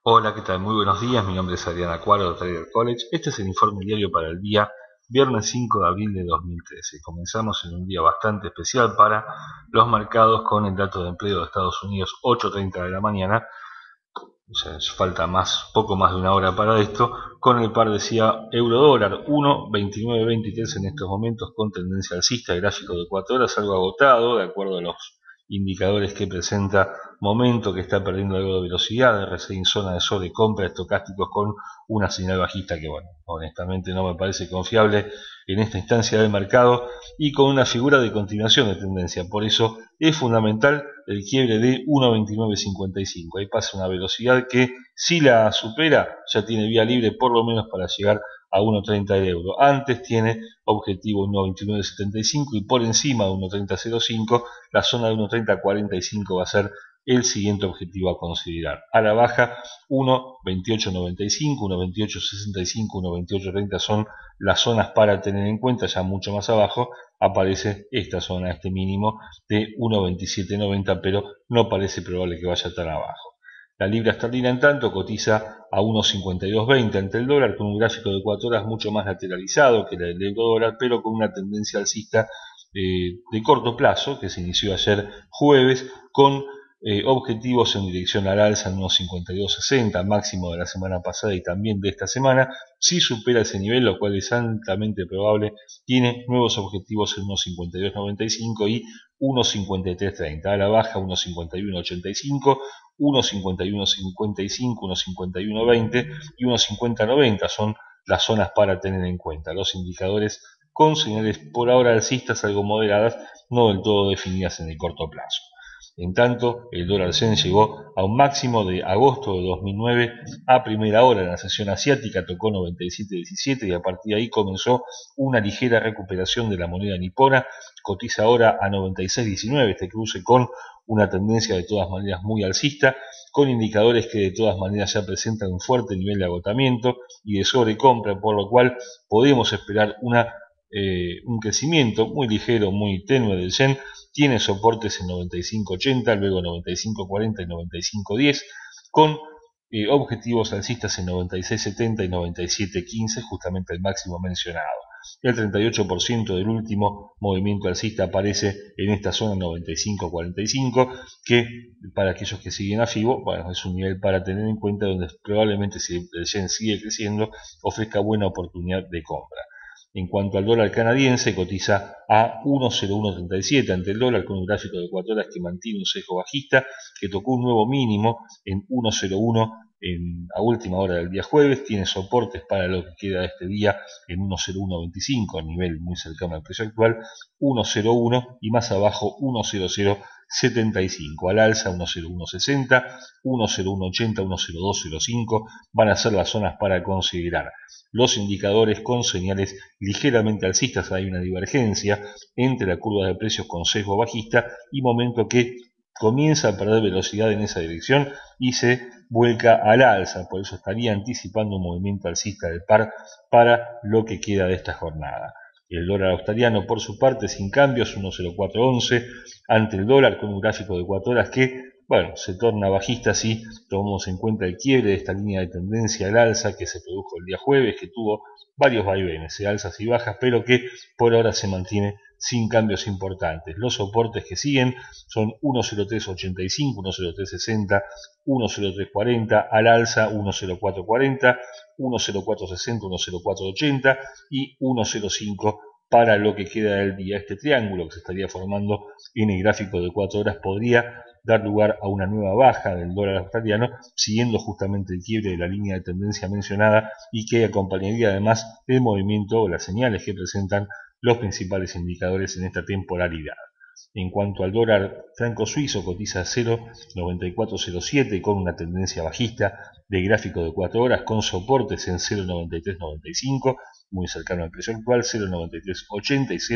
Hola, ¿qué tal? Muy buenos días. Mi nombre es Adrián Acuaro de Trader College. Este es el informe diario para el día viernes 5 de abril de 2013. Comenzamos en un día bastante especial para los mercados con el dato de empleo de Estados Unidos 8:30 de la mañana. O sea, falta poco más de una hora para esto. Con el par decía euro dólar 1,2923 en estos momentos con tendencia alcista, gráfico de 4 horas, algo agotado de acuerdo a los indicadores que presenta momento, que está perdiendo algo de velocidad, RSI en zona de sobrecompra, estocásticos con una señal bajista que, bueno, honestamente no me parece confiable en esta instancia del mercado y con una figura de continuación de tendencia. Por eso es fundamental el quiebre de 1.2955. Ahí pasa una velocidad que, si la supera, ya tiene vía libre por lo menos para llegar a 1.30 de euro. Antes tiene objetivo 1.2975 y por encima de 1.3005 la zona de 1.3045 va a ser el siguiente objetivo a considerar. A la baja 1.2895, 1.2865, 1.2830 son las zonas para tener en cuenta. Ya mucho más abajo aparece esta zona, este mínimo de 1.2790, pero no parece probable que vaya tan abajo. La libra esterlina, en tanto, cotiza a 1.5220 ante el dólar, con un gráfico de 4 horas mucho más lateralizado que la del euro dólar, pero con una tendencia alcista de corto plazo, que se inició ayer jueves, con objetivos en dirección al alza en unos 52.60, máximo de la semana pasada y también de esta semana. Si supera ese nivel, lo cual es altamente probable, tiene nuevos objetivos en unos 52.95 y 1.5330. A la baja 1.5185, 1.5155, 1.5120 y 1.5090 son las zonas para tener en cuenta. Los indicadores con señales por ahora alcistas algo moderadas, no del todo definidas en el corto plazo. En tanto, el dólar yen llegó a un máximo de agosto de 2009 a primera hora en la sesión asiática, tocó 97.17 y a partir de ahí comenzó una ligera recuperación de la moneda nipona. Cotiza ahora a 96.19, este cruce con una tendencia de todas maneras muy alcista, con indicadores que de todas maneras ya presentan un fuerte nivel de agotamiento y de sobrecompra, por lo cual podemos esperar un crecimiento muy ligero, muy tenue del yen. Tiene soportes en 95.80, luego 95.40 y 95.10, con objetivos alcistas en 96.70 y 97.15, justamente el máximo mencionado. El 38% del último movimiento alcista aparece en esta zona 95.45, que para aquellos que siguen a FIBO, bueno, es un nivel para tener en cuenta, donde probablemente, si el yen sigue creciendo, ofrezca buena oportunidad de compra. En cuanto al dólar canadiense, cotiza a 1.0137 ante el dólar, con un gráfico de 4 horas que mantiene un sesgo bajista, que tocó un nuevo mínimo en 1.01 a última hora del día jueves. Tiene soportes para lo que queda de este día en 1.0125, a nivel muy cercano al precio actual, 1.01 y más abajo 1.0075. Al alza 1.0160, 1.0180, 1.0205 van a ser las zonas para considerar. Los indicadores con señales ligeramente alcistas, hay una divergencia entre la curva de precios con sesgo bajista y momento que comienza a perder velocidad en esa dirección y se vuelca al alza. Por eso estaría anticipando un movimiento alcista del par para lo que queda de esta jornada. El dólar australiano, por su parte, sin cambios, 1.0411 ante el dólar, con un gráfico de 4 horas que, bueno, se torna bajista si tomamos en cuenta el quiebre de esta línea de tendencia al alza que se produjo el día jueves, que tuvo varios vaivenes, alzas y bajas, pero que por ahora se mantiene sin cambios importantes. Los soportes que siguen son 1.0385, 1.0360, 1.0340, al alza 1.0440, 1.0460, 1.0480 y 1.05 para lo que queda del día. Este triángulo que se estaría formando en el gráfico de 4 horas podría dar lugar a una nueva baja del dólar australiano, siguiendo justamente el quiebre de la línea de tendencia mencionada y que acompañaría además el movimiento o las señales que presentan los principales indicadores en esta temporalidad. En cuanto al dólar franco suizo, cotiza a 0.9407 con una tendencia bajista de gráfico de 4 horas, con soportes en 0.9395, muy cercano al precio actual, 0.9380 y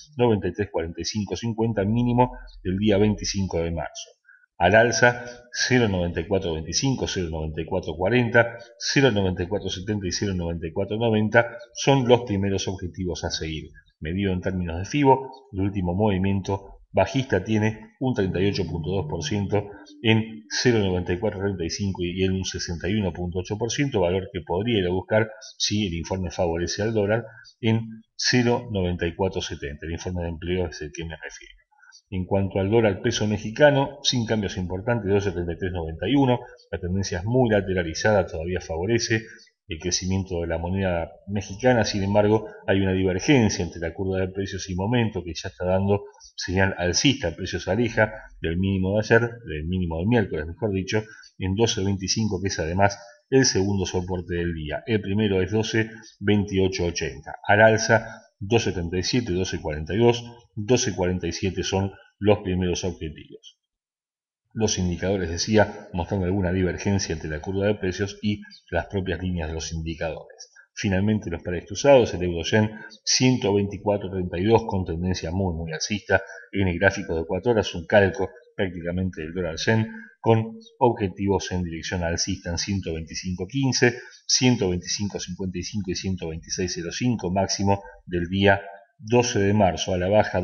0.934550, mínimo del día 25 de marzo. Al alza 0.9425, 0.9440, 0.9470 y 0.9490 son los primeros objetivos a seguir. Medido en términos de FIBO, el último movimiento bajista tiene un 38.2% en 0,9435 y en un 61.8%, valor que podría ir a buscar si el informe favorece al dólar en 0,9470. El informe de empleo es el que me refiero. En cuanto al dólar peso mexicano, sin cambios importantes, 2,7391, la tendencia es muy lateralizada, todavía favorece el crecimiento de la moneda mexicana. Sin embargo, hay una divergencia entre la curva de precios y momento que ya está dando señal alcista. El precio se aleja del mínimo de ayer, del mínimo del miércoles, mejor dicho, en 12.25, que es además el segundo soporte del día. El primero es 12.2880. Al alza 2.77, 12.42, 12.47 son los primeros objetivos. Los indicadores, decía, mostrando alguna divergencia entre la curva de precios y las propias líneas de los indicadores. Finalmente, los pares cruzados, el euro-yen 124.32 con tendencia muy alcista. En el gráfico de 4 horas, un calco prácticamente del dólar-yen con objetivos en dirección alcista en 125.15, 125.55 y 126.05, máximo del día 12 de marzo, a la baja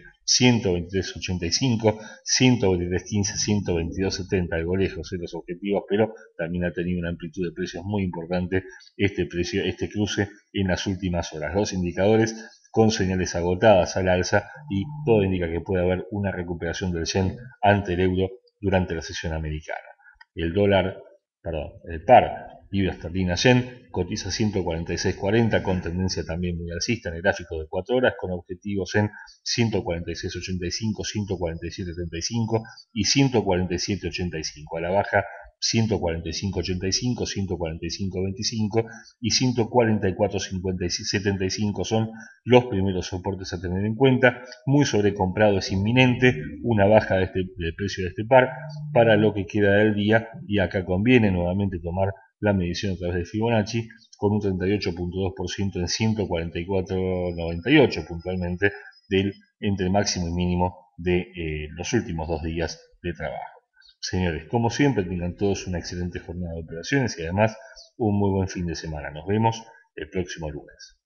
123.85, 123.15, 122.70, algo lejos de los objetivos, pero también ha tenido una amplitud de precios muy importante este cruce en las últimas horas. Los indicadores con señales agotadas al alza y todo indica que puede haber una recuperación del yen ante el euro durante la sesión americana. El par libra esterlina yen cotiza 146.40 con tendencia también muy alcista en el gráfico de 4 horas, con objetivos en 146.85, 147.75 y 147.85. A la baja 145.85, 145.25 y 144.75 son los primeros soportes a tener en cuenta. Muy sobrecomprado es inminente, una baja del precio de este par para lo que queda del día, y acá conviene nuevamente tomar la medición a través de Fibonacci con un 38.2% en 144.98 puntualmente entre máximo y mínimo de los últimos 2 días de trabajo. Señores, como siempre, tengan todos una excelente jornada de operaciones y además un muy buen fin de semana. Nos vemos el próximo lunes.